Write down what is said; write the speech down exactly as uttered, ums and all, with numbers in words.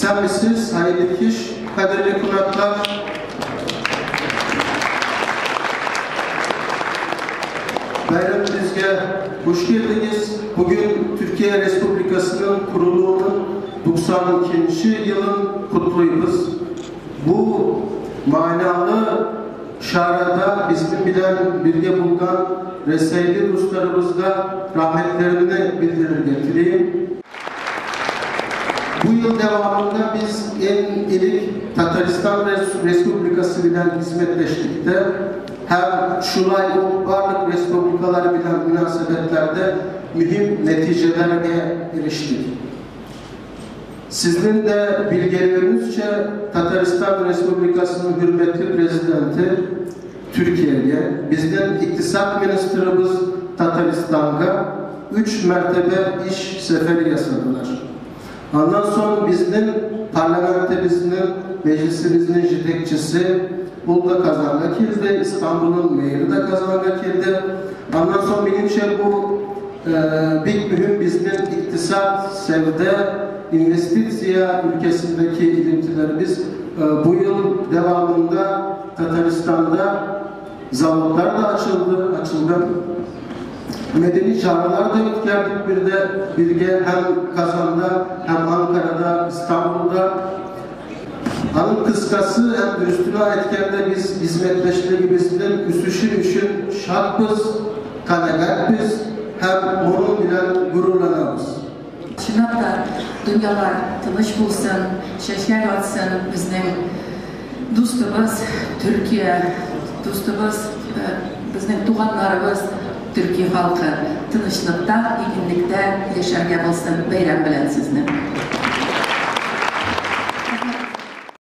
İslamisiz, hayırlı kiş, kadirli konaklar. Bayramımızga hoş geldiniz. Bugün Türkiye Respublikası'nın kuruluğunun doksan ikinci yılın kutluyoruz. Bu manalı şarada bizim bilen birge bulgan Reseyli dostlarımızga rahmetlerini bildirir getireyim. Bu yıl devamında biz en ilk Tataristan Respublikası bilen hizmetleştikte hem şulay varlık respublikaları bilen münasebetlerde mühim neticelerine eriştik. Sizin de bilgilerinizce Tataristan Respublikası'nın hürmetli prezidenti Türkiye'ye, bizden iktisat ministerimiz Tataristan'a üç mertebe iş seferi yasadılar. Ondan sonra bizden parlamentimizin, meclisimizin yetekçisi burada kazanga kildi, İstanbul'un meyri de kazanga kildi. Ondan sonra benimce bu e, bir mühim bizden iktisat, sevde, investisiya ülkesindeki ilimtilerimiz e, bu yıl devamında Tataristan'da zavodlar da açıldı, açıldı. Medeni çağrılar da yüklerdik bir de birge hem Kazan'da hem Ankara'da, İstanbul'da. Anın kıskası hem üstüne etkende biz hizmetleştiğimizden üstüşün üçün şartız, kanegatbiz hem onun bilen gururlanamız. Şunat da dünyalar tanış bulsun, şeşker atsın bizim dostumuz Türkiye, dostumuz bizim tuğanlarımız Türkiye halkı tinchlikda, eginlikda yaşarga bulsun. Bayram bilan sizni.